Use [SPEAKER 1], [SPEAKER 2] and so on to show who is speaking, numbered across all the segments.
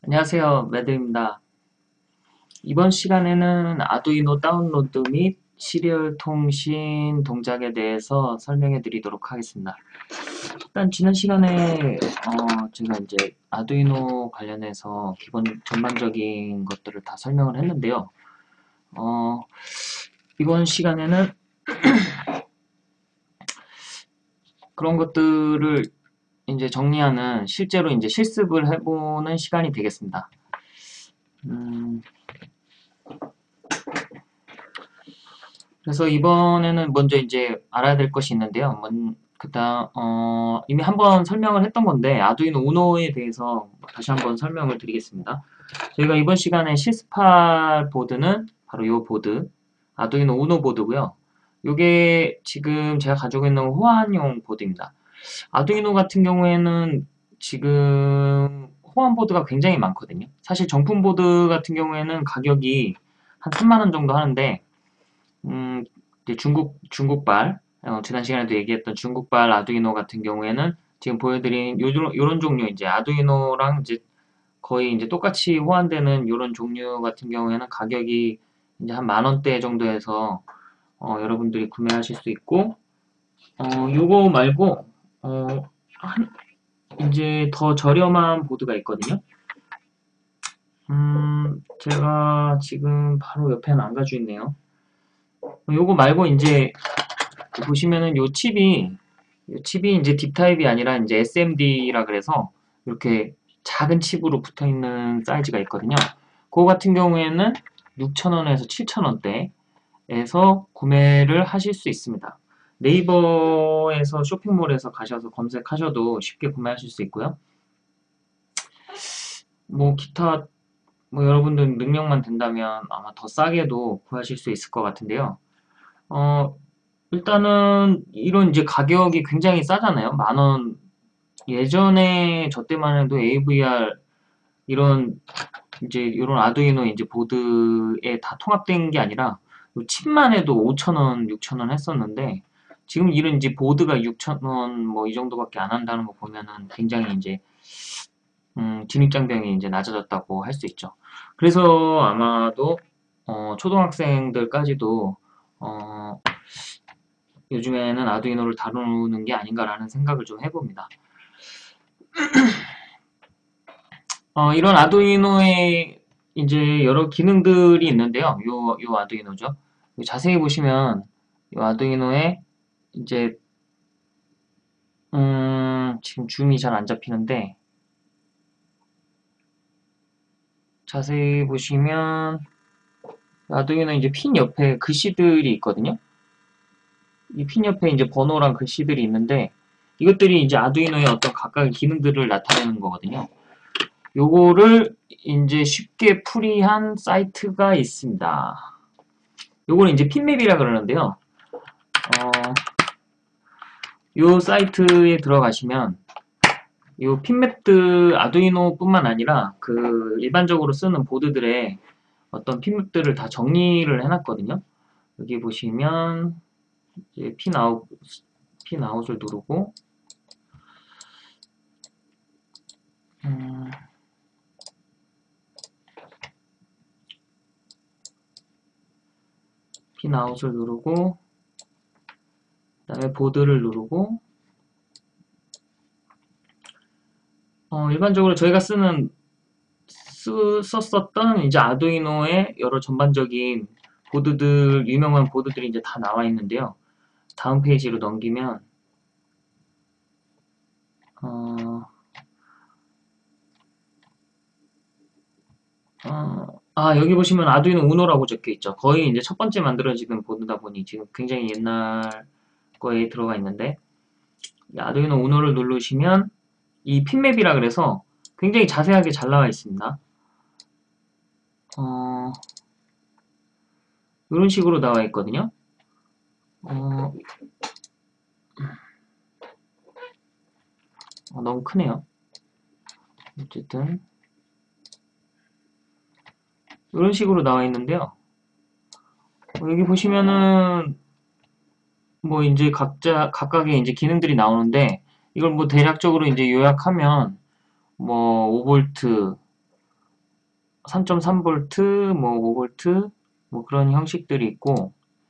[SPEAKER 1] 안녕하세요, 매드입니다. 이번 시간에는 아두이노 다운로드 및 시리얼 통신 동작에 대해서 설명해 드리도록 하겠습니다. 일단 지난 시간에 제가 이제 아두이노 관련해서 기본 전반적인 것들을 다 설명을 했는데요. 이번 시간에는 그런 것들을 이제 정리하는 실제로 이제 실습을 해보는 시간이 되겠습니다. 그래서 이번에는 먼저 이제 알아야 될 것이 있는데요. 이미 한번 설명을 했던 건데, 아두이노 우노에 대해서 다시 한번 설명을 드리겠습니다. 저희가 이번 시간에 실습할 보드는 바로 이 보드, 아두이노 우노 보드고요. 이게 지금 제가 가지고 있는 호환용 보드입니다. 아두이노 같은 경우에는 지금 호환 보드가 굉장히 많거든요. 사실 정품 보드 같은 경우에는 가격이 한 3만원 정도 하는데, 이제 중국발, 지난 시간에도 얘기했던 중국발 아두이노 같은 경우에는 지금 보여드린 요런 종류, 이제 아두이노랑 이제 거의 이제 똑같이 호환되는 요런 종류 같은 경우에는 가격이 이제 한 10,000원대 정도에서 여러분들이 구매하실 수 있고, 요거 말고, 이제 더 저렴한 보드가 있거든요. 제가 지금 바로 옆에는 안 가지고 있네요. 요거 말고 이제 보시면은 요 칩이 이제 딥타입이 아니라 이제 SMD라 그래서 이렇게 작은 칩으로 붙어 있는 사이즈가 있거든요. 그거 같은 경우에는 6,000원에서 7,000원대에서 구매를 하실 수 있습니다. 네이버에서 쇼핑몰에서 가셔서 검색하셔도 쉽게 구매하실 수 있고요. 뭐 기타 여러분들 능력만 된다면 아마 더 싸게도 구하실 수 있을 것 같은데요. 어, 일단은 이런 이제 가격이 굉장히 싸잖아요. 10,000원. 예전에 저 때만 해도 AVR 이런 이제 이런 아두이노 이제 보드에 다 통합된 게 아니라 칩만 해도 5,000원, 6,000원 했었는데 지금 이런 이제 보드가 6,000원 뭐 이 정도밖에 안 한다는 거 보면은 굉장히 이제 진입장벽이 이제 낮아졌다고 할 수 있죠. 그래서 아마도 초등학생들까지도 어, 요즘에는 아두이노를 다루는 게 아닌가라는 생각을 좀 해봅니다. 이런 아두이노에 이제 여러 기능들이 있는데요. 요 아두이노죠. 자세히 보시면 요 아두이노에 이제 지금 줌이 잘 안 잡히는데 자세히 보시면 아두이노 이제 핀 옆에 글씨들이 있거든요. 이 핀 옆에 이제 번호랑 글씨들이 있는데 이것들이 이제 아두이노의 어떤 각각의 기능들을 나타내는 거거든요. 요거를 이제 쉽게 풀이한 사이트가 있습니다. 요거는 이제 핀맵이라 그러는데요. 요 사이트에 들어가시면 요 핀맵들 아두이노뿐만 아니라 그 일반적으로 쓰는 보드들의 어떤 핀맵들을 다 정리를 해놨거든요. 여기 보시면 이제 핀아웃을 누르고 핀아웃을 누르고 그 다음에 보드를 누르고 일반적으로 저희가 썼었던 이제 아두이노의 여러 전반적인 보드들, 유명한 보드들이 이제 다 나와 있는데요. 다음 페이지로 넘기면, 여기 보시면 아두이노 우노라고 적혀 있죠. 거의 이제 첫 번째 만들어지는 보드다 보니 지금 굉장히 옛날 거에 들어가 있는데, 아두이노 우노를 누르시면 이 핀맵이라 그래서 굉장히 자세하게 잘 나와 있습니다. 이런 식으로 나와 있거든요. 너무 크네요. 어쨌든 이런 식으로 나와 있는데요. 여기 보시면은 뭐 이제 각각의 이제 기능들이 나오는데 이걸 뭐 대략적으로 이제 요약하면 뭐 5V 3.3V, 뭐 5V, 뭐 그런 형식들이 있고,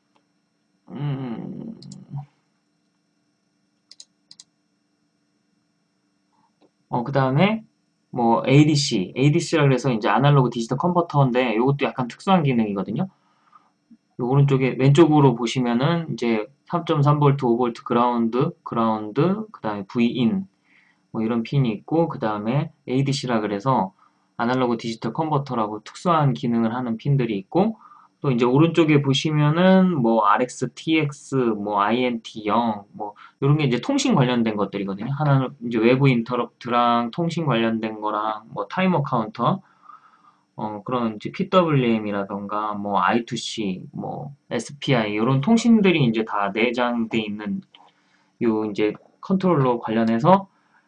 [SPEAKER 1] 그 다음에 뭐 ADC라 그래서 이제 아날로그 디지털 컨버터인데 이것도 약간 특수한 기능이거든요. 요 오른쪽에 왼쪽으로 보시면은 이제 3.3V, 5V 그라운드, 그 다음에 Vin 뭐 이런 핀이 있고, 그 다음에 ADC라 그래서 아날로그 디지털 컨버터라고 특수한 기능을 하는 핀들이 있고, 또 이제 오른쪽에 보시면은 뭐 RX, TX, 뭐 INT0 뭐 이런 게 이제 통신 관련된 것들이거든요. 하나는 이제 외부 인터럽트랑 통신 관련된 거랑 뭐 타이머 카운터, 그런 이제 PWM이라던가 뭐 I2C, 뭐 SPI 이런 통신들이 이제 다 내장돼 있는 요 이제 컨트롤러 관련해서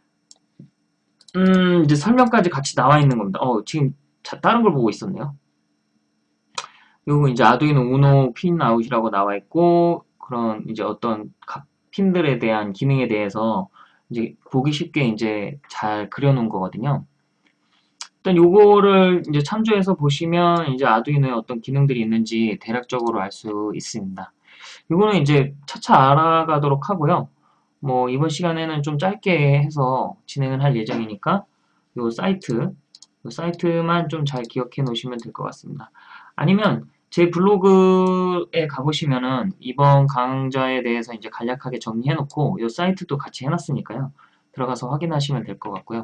[SPEAKER 1] 이제 설명까지 같이 나와 있는 겁니다. 지금 다른 걸 보고 있었네요. 요거 이제 아두이노 우노 핀 아웃이라고 나와 있고, 그런 이제 어떤 각 핀들에 대한 기능에 대해서 이제 보기 쉽게 이제 잘 그려놓은 거거든요. 일단 요거를 이제 참조해서 보시면 이제 아두이노에 어떤 기능들이 있는지 대략적으로 알 수 있습니다. 요거는 이제 차차 알아가도록 하고요. 뭐 이번 시간에는 좀 짧게 해서 진행을 할 예정이니까 요 사이트만 좀 잘 기억해 놓으시면 될 것 같습니다. 아니면 제 블로그에 가보시면은 이번 강좌에 대해서 이제 간략하게 정리해 놓고 요 사이트도 같이 해놨으니까요. 들어가서 확인하시면 될 것 같고요.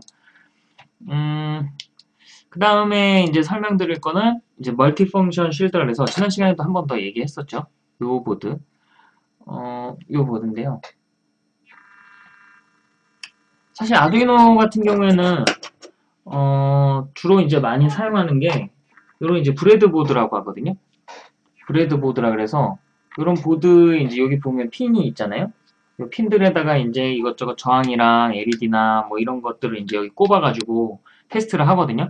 [SPEAKER 1] 그 다음에 이제 설명드릴 거는 이제 멀티펑션 쉴드라 해서 지난 시간에도 한 번 더 얘기했었죠. 요 보드. 요 보드인데요. 사실 아두이노 같은 경우에는 주로 이제 많이 사용하는 게 요런 이제 브레드보드라고 하거든요. 브레드보드라 그래서 요런 보드에 이제 여기 보면 핀이 있잖아요. 요 핀들에다가 이제 이것저것 저항이랑 LED나 뭐 이런 것들을 이제 여기 꼽아가지고 테스트를 하거든요.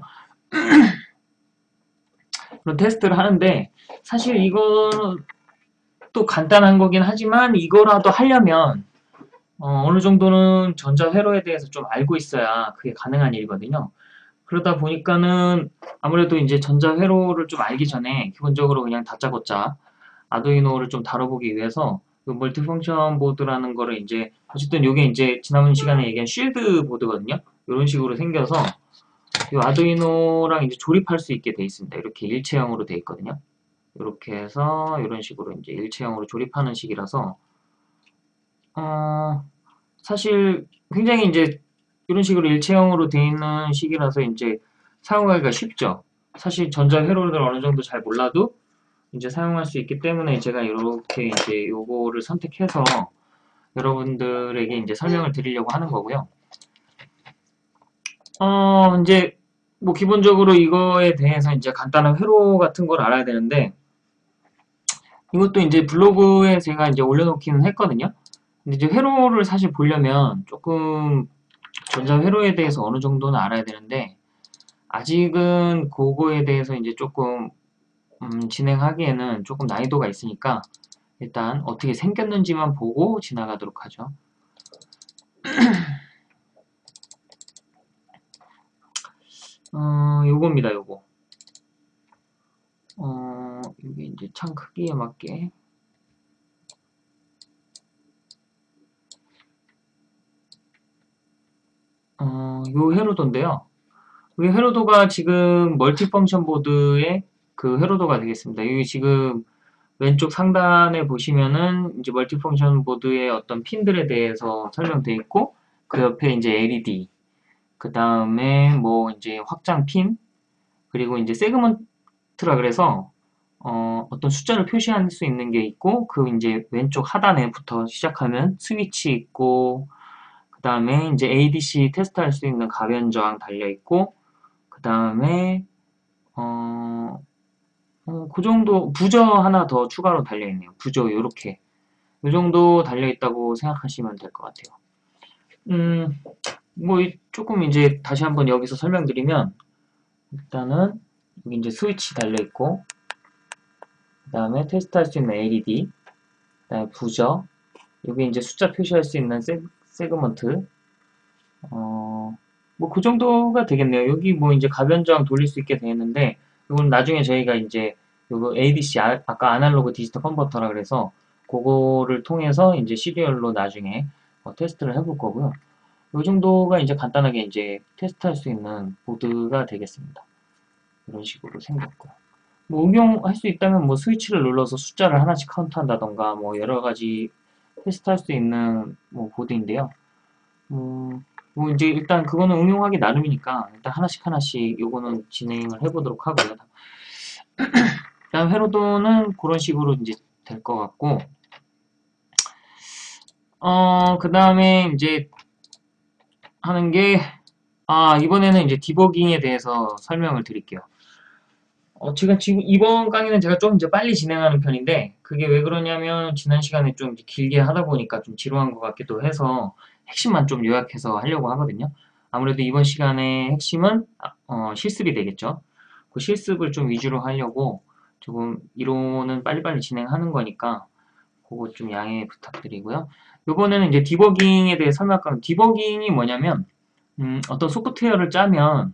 [SPEAKER 1] 그런 테스트를 하는데 사실 이거 또 간단한 거긴 하지만 이거라도 하려면 어느 정도는 전자회로에 대해서 좀 알고 있어야 그게 가능한 일이거든요. 그러다 보니까는 아무래도 이제 전자회로를 좀 알기 전에 기본적으로 그냥 다짜고짜 아두이노를 좀 다뤄보기 위해서 그 멀티펑션 보드라는 거를 이제 어쨌든 이게 이제 지난 시간에 얘기한 쉴드 보드거든요. 이런 식으로 생겨서 이 아두이노랑 이제 조립할 수 있게 돼 있습니다. 이렇게 일체형으로 돼 있거든요. 이렇게 해서 이런 식으로 이제 일체형으로 조립하는 식이라서 사실 굉장히 이제 이런 식으로 일체형으로 돼 있는 식이라서 이제 사용하기가 쉽죠. 사실 전자 회로를 어느 정도 잘 몰라도 이제 사용할 수 있기 때문에 제가 이렇게 이제 요거를 선택해서 여러분들에게 이제 설명을 드리려고 하는 거고요. 이제 뭐 기본적으로 이거에 대해서 이제 간단한 회로 같은 걸 알아야 되는데 이것도 이제 블로그에 제가 이제 올려놓기는 했거든요. 근데 이제 회로를 사실 보려면 조금 전자 회로에 대해서 어느 정도는 알아야 되는데 아직은 그거에 대해서 이제 조금 진행하기에는 조금 난이도가 있으니까 일단 어떻게 생겼는지만 보고 지나가도록 하죠. 요겁니다, 요거. 이게 이제 창 크기에 맞게. 요 회로도인데요. 이 회로도가 지금 멀티펑션 보드의 그 회로도가 되겠습니다. 여기 지금 왼쪽 상단에 보시면은 이제 멀티펑션 보드의 어떤 핀들에 대해서 설명되어 있고 그 옆에 이제 LED, 그 다음에 뭐 이제 확장 핀, 그리고 이제 세그먼트라 그래서 어떤 숫자를 표시할 수 있는 게 있고 그 이제 왼쪽 하단에부터 시작하면 스위치 있고 그 다음에 이제 ADC 테스트할 수 있는 가변 저항 달려 있고 그 다음에 그 정도 부저 하나 더 추가로 달려 있네요. 부저 요렇게 이 정도 달려 있다고 생각하시면 될 것 같아요. 뭐 조금 이제 다시 한번 여기서 설명드리면 일단은 여기 이제 스위치 달려 있고 그 다음에 테스트할 수 있는 LED, 그 다음에 부저, 여기 이제 숫자 표시할 수 있는 세그먼트, 뭐 그 정도가 되겠네요. 여기 뭐 이제 가변저항 돌릴 수 있게 되었는데 이건 나중에 저희가 이제 요거 ADC 아까 아날로그 디지털 컨버터라 그래서 그거를 통해서 이제 시리얼로 나중에 테스트를 해볼 거고요. 이 정도가 이제 간단하게 이제 테스트할 수 있는 보드가 되겠습니다. 이런 식으로 생겼고요. 뭐 응용할 수 있다면 뭐 스위치를 눌러서 숫자를 하나씩 카운트한다던가 뭐 여러 가지 테스트할 수 있는 뭐 보드인데요. 뭐 이제 일단 그거는 응용하기 나름이니까 일단 하나씩 하나씩 요거는 진행을 해보도록 하고요. 그다음 회로도는 그런 식으로 이제 될 것 같고, 그 다음에 이제 하는 게, 이번에는 이제 디버깅에 대해서 설명을 드릴게요. 제가 지금 이번 강의는 제가 좀 이제 빨리 진행하는 편인데, 그게 왜 그러냐면, 지난 시간에 좀 길게 하다 보니까 좀 지루한 것 같기도 해서, 핵심만 좀 요약해서 하려고 하거든요. 아무래도 이번 시간의 핵심은, 실습이 되겠죠. 그 실습을 좀 위주로 하려고, 조금 이론은 빨리빨리 진행하는 거니까, 그거 좀 양해 부탁드리고요. 이번에는 이제 디버깅에 대해 설명할 건데, 디버깅이 뭐냐면, 어떤 소프트웨어를 짜면,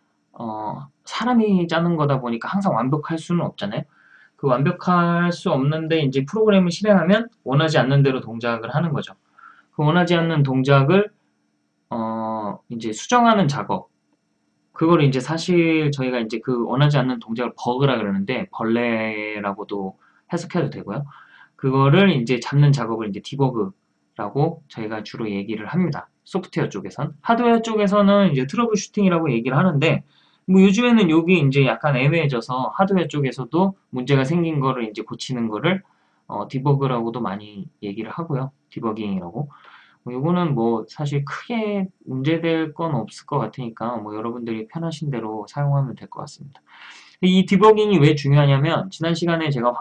[SPEAKER 1] 사람이 짜는 거다 보니까 항상 완벽할 수는 없잖아요. 그 완벽할 수 없는데 이제 프로그램을 실행하면 원하지 않는 대로 동작을 하는 거죠. 그 원하지 않는 동작을 이제 수정하는 작업. 그거를 이제 사실 저희가 이제 그 원하지 않는 동작을 버그라 그러는데 벌레라고도 해석해도 되고요. 그거를 이제 잡는 작업을 이제 디버그라고 저희가 주로 얘기를 합니다. 소프트웨어 쪽에선. 하드웨어 쪽에서는 이제 트러블 슈팅이라고 얘기를 하는데 뭐 요즘에는 여기 이제 약간 애매해져서 하드웨어 쪽에서도 문제가 생긴 거를 이제 고치는 거를 디버그라고도 많이 얘기를 하고요. 디버깅이라고. 뭐 요거는 뭐 사실 크게 문제될 건 없을 것 같으니까 뭐 여러분들이 편하신 대로 사용하면 될 것 같습니다. 이 디버깅이 왜 중요하냐면 지난 시간에 제가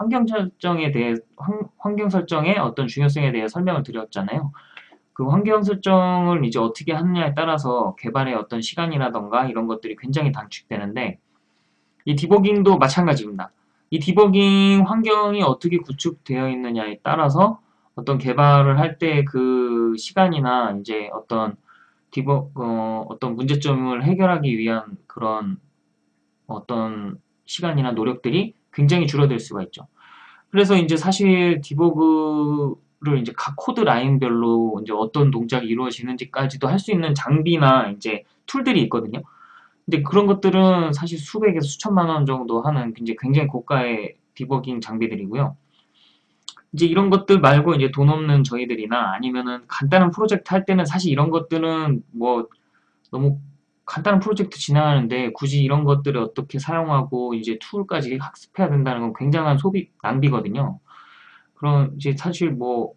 [SPEAKER 1] 환경 설정의 어떤 중요성에 대해 설명을 드렸잖아요. 그 환경 설정을 이제 어떻게 하느냐에 따라서 개발의 어떤 시간이라던가 이런 것들이 굉장히 단축되는데 이 디버깅도 마찬가지입니다. 이 디버깅 환경이 어떻게 구축되어 있느냐에 따라서 어떤 개발을 할 때 그 시간이나 이제 어떤 문제점을 해결하기 위한 그런 어떤 시간이나 노력들이 굉장히 줄어들 수가 있죠. 그래서 이제 사실 디버그를 이제 각 코드 라인별로 이제 어떤 동작이 이루어지는지까지도 할 수 있는 장비나 이제 툴들이 있거든요. 근데 그런 것들은 사실 수백에서 수천만 원 정도 하는 굉장히 고가의 디버깅 장비들이고요. 이제 이런 것들 말고 이제 돈 없는 저희들이나 아니면은 간단한 프로젝트 할 때는 사실 이런 것들은 뭐 너무 간단한 프로젝트 진행하는데 굳이 이런 것들을 어떻게 사용하고 이제 툴까지 학습해야 된다는 건 굉장한 소비 낭비거든요. 그런 이제 사실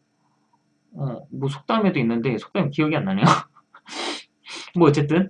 [SPEAKER 1] 뭐 속담에도 있는데 속담이 기억이 안 나네요. 뭐 어쨌든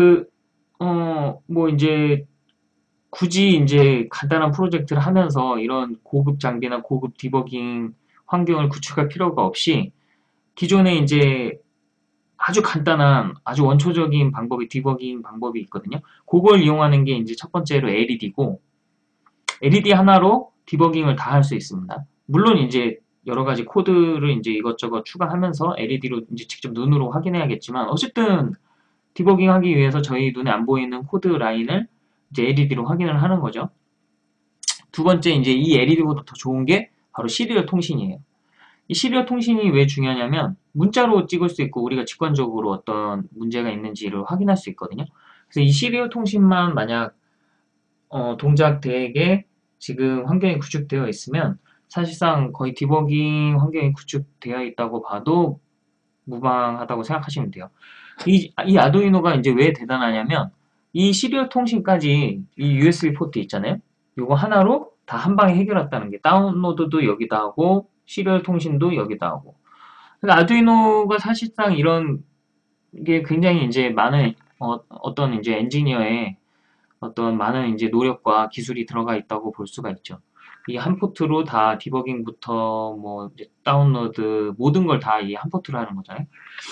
[SPEAKER 1] 뭐 이제 굳이 이제 간단한 프로젝트를 하면서 이런 고급 장비나 고급 디버깅 환경을 구축할 필요가 없이 기존에 이제 아주 간단한 아주 원초적인 방법이 디버깅 방법이 있거든요. 그걸 이용하는 게 이제 첫 번째로 LED고 LED 하나로 디버깅을 다 할 수 있습니다. 물론 이제 여러 가지 코드를 이제 이것저것 추가하면서 LED로 이제 직접 눈으로 확인해야겠지만 어쨌든 디버깅 하기 위해서 저희 눈에 안 보이는 코드 라인을 이제 LED로 확인을 하는 거죠. 두 번째 이제 이 LED보다 더 좋은 게 바로 시리얼 통신이에요. 이 시리얼 통신이 왜 중요하냐면 문자로 찍을 수 있고 우리가 직관적으로 어떤 문제가 있는지를 확인할 수 있거든요. 그래서 이 시리얼 통신만 만약 동작 대액에 지금 환경이 구축되어 있으면 사실상 거의 디버깅 환경이 구축되어 있다고 봐도 무방하다고 생각하시면 돼요. 이 아두이노가 이제 왜 대단하냐면 이 시리얼 통신까지 이 USB 포트 있잖아요. 이거 하나로 다 한 방에 해결했다는 게 다운로드도 여기다 하고 시리얼 통신도 여기다 하고. 그러니까 아두이노가 사실상 이런 게 굉장히 이제 많은 어떤 이제 엔지니어의 어떤 많은 이제 노력과 기술이 들어가 있다고 볼 수가 있죠. 이 한 포트로 다 디버깅부터 뭐 이제 다운로드 모든 걸 다 이 한 포트로 하는 거잖아요.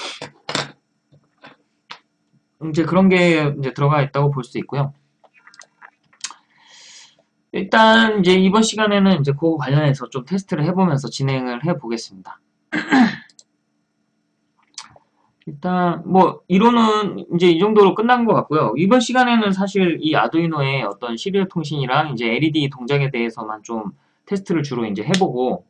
[SPEAKER 1] 이제 그런 게 이제 들어가 있다고 볼 수 있고요. 일단 이제 이번 시간에는 이제 그거 관련해서 좀 테스트를 해보면서 진행을 해보겠습니다. 일단 뭐 이론은 이제 이 정도로 끝난 것 같고요. 이번 시간에는 사실 이 아두이노의 어떤 시리얼 통신이랑 이제 LED 동작에 대해서만 좀 테스트를 주로 이제 해보고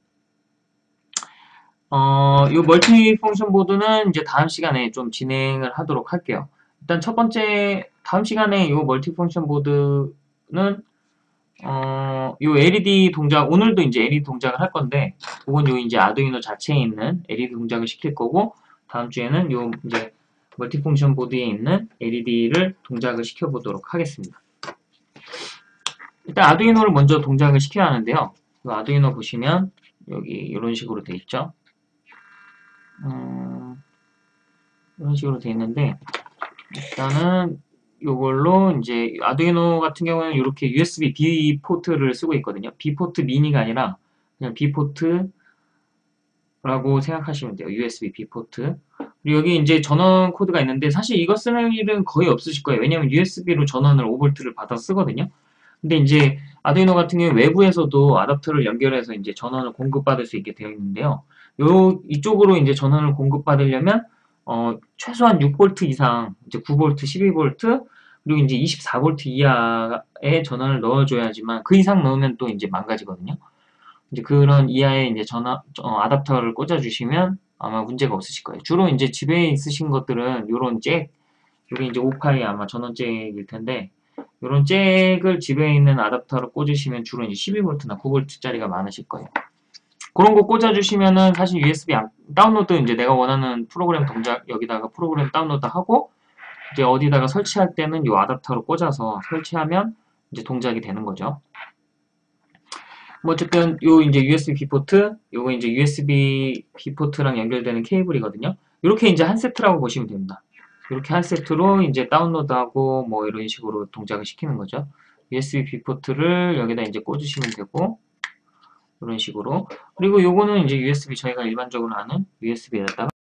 [SPEAKER 1] 이 멀티 펑션 보드는 이제 다음 시간에 좀 진행을 하도록 할게요. 일단 첫 번째 다음 시간에 이 멀티 펑션 보드는 요 LED 동작 오늘도 이제 LED 동작을 할 건데 그건 요 이제 아두이노 자체에 있는 LED 동작을 시킬 거고 다음 주에는 요 이제 멀티펑션 보드에 있는 LED를 동작을 시켜보도록 하겠습니다. 일단 아두이노를 먼저 동작을 시켜야 하는데요. 이 아두이노 보시면 여기 이런 식으로 돼 있죠. 이런 식으로 돼 있는데 일단은 요걸로 이제 아두이노 같은 경우는 이렇게 USB B 포트를 쓰고 있거든요. B 포트 미니가 아니라 그냥 B 포트 라고 생각하시면 돼요. USB B 포트. 그리고 여기 이제 전원 코드가 있는데 사실 이거 쓰는 일은 거의 없으실 거예요. 왜냐면 USB로 전원을 5V를 받아 쓰거든요. 근데 이제 아두이노 같은 경우 외부에서도 아답터를 연결해서 이제 전원을 공급받을 수 있게 되어 있는데요. 이쪽으로 이제 전원을 공급받으려면 최소한 6V 이상, 이제 9V, 12V, 그리고 이제 24V 이하의 전원을 넣어줘야지만 그 이상 넣으면 또 이제 망가지거든요. 이제 그런 이하의 이제 아답터를 꽂아주시면 아마 문제가 없으실 거예요. 주로 이제 집에 있으신 것들은 요런 잭, 요게 이제 5파이 아마 전원 잭일 텐데, 요런 잭을 집에 있는 아답터를 꽂으시면 주로 이제 12V나 9V짜리가 많으실 거예요. 그런 거 꽂아주시면은 사실 USB 다운로드 이제 내가 원하는 프로그램 동작 여기다가 프로그램 다운로드 하고 이제 어디다가 설치할 때는 요 아답터로 꽂아서 설치하면 이제 동작이 되는 거죠. 뭐 어쨌든 요 이제 USB B 포트, 요거 이제 USB B 포트랑 연결되는 케이블이거든요. 이렇게 이제 한 세트라고 보시면 됩니다. 이렇게 한 세트로 이제 다운로드하고 뭐 이런 식으로 동작을 시키는 거죠. USB B 포트를 여기다 이제 꽂으시면 되고 이런 식으로. 그리고 요거는 이제 USB 저희가 일반적으로 아는 USB에다가